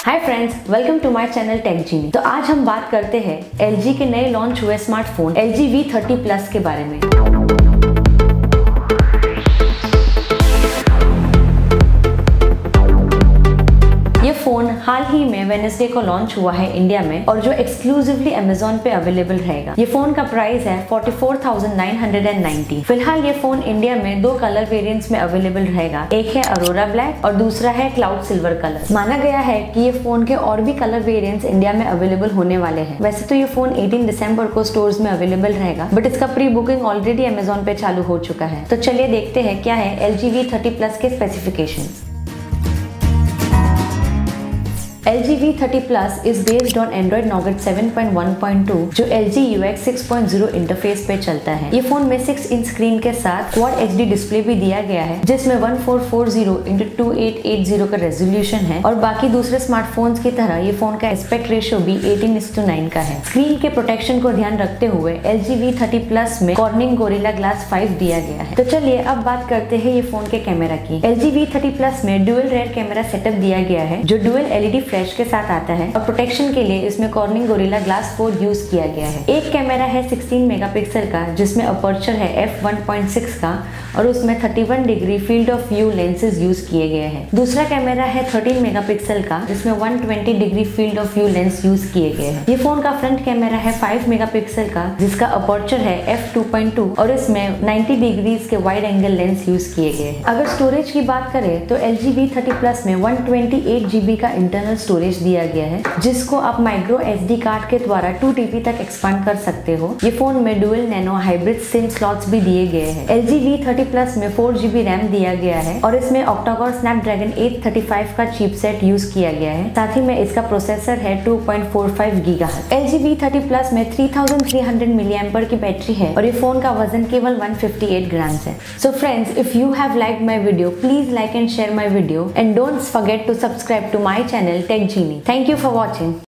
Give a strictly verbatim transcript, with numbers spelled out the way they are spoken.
Hi friends, welcome to my channel TechGenie. तो आज हम बात करते हैं एलजी के नए लॉन्च हुए smartphone LG V thirty plus के बारे में। ये फोन हाल ही में वेडनेसडे को लॉन्च हुआ है इंडिया में और जो एक्सक्लूसिवली अमेजोन पे अवेलेबल रहेगा। ये फोन का प्राइस है forty four thousand nine hundred ninety. फिलहाल ये फोन इंडिया में दो कलर वेरिएंट्स में अवेलेबल रहेगा, एक है अरोरा ब्लैक और दूसरा है क्लाउड सिल्वर कलर। माना गया है कि ये फोन के और भी कलर वेरिएंट्स इंडिया में अवेलेबल होने वाले हैं। वैसे तो ये फोन एटीन दिसंबर को स्टोर्स में अवेलेबल रहेगा, बट इसका प्री बुकिंग ऑलरेडी अमेजोन पे चालू हो चुका है। तो चलिए देखते हैं क्या है एलजी वी थर्टी प्लस के specification. LG V thirty plus is based on Android Nougat seven point one point two जो L G U X six point zero interface पे चलता है। ये फोन में सिक्स इंच स्क्रीन के साथ quad H D display भी दिया गया है, जिसमें one four four zero into two eight eight zero का रेजोल्यूशन है और बाकी दूसरे स्मार्टफोन्स की तरह ये फोन का एस्पेक्ट रेशियो भी एटीन इस टू नाइन का है। स्क्रीन के प्रोटेक्शन को ध्यान रखते हुए एलजी वी थर्टी प्लस में कॉर्निंग गोरिल्ला ग्लास फाइव दिया गया है। तो चलिए अब बात करते हैं ये फोन के कैमरा की। एलजी वी थर्टी प्लस में डुअल रेयर कैमरा सेटअप दिया गया है जो डुअल एलईडी फ्लैश के साथ आता है और प्रोटेक्शन के लिए इसमें Corning Gorilla Glass four use किया गया है। एक कैमरा है सिक्सटीन मेगापिक्सल का जिसमें अपर्चर है एफ वन पॉइंट सिक्स का और उसमें thirty one degree field of view lenses use किए गए हैं। दूसरा कैमरा है थर्टीन मेगापिक्सल का जिसमें one twenty degree field of view lens use किए गए हैं। ये फोन का फ्रंट कैमरा है फाइव मेगापिक्सल का जिसका अपर्चर है एफ टू पॉइंट टू और इसमें नाइंटी डिग्रीज के वाइड एंगल लेंस यूज किए गए हैं। अगर स्टोरेज की बात करें तो एलजी वी थर्टी प्लस में वन ट्वेंटी एट जीबी का इंटरनल स्टोरेज दिया गया है जिसको आप माइक्रो एसडी कार्ड के द्वारा टू टीबी तक एक्सपांड कर सकते हो। ये फोन में dual nano hybrid SIM slots भी दिए गए हैं। एलजी वी थर्टी प्लस में फोर जीबी रैम दिया गया है और इसमें octa-core Snapdragon eight thirty five का चिपसेट यूज किया गया है। साथ ही में इसका प्रोसेसर है two point four five gigahertz. LG V thirty plus में three thousand three hundred milliampere की बैटरी है और ये फोन का वजन केवल वन फिफ्टी एट ग्राम्स है। So friends, if you have liked my video, please like and share my video and don't forget to subscribe to my channel TechGenie. Thank you for watching.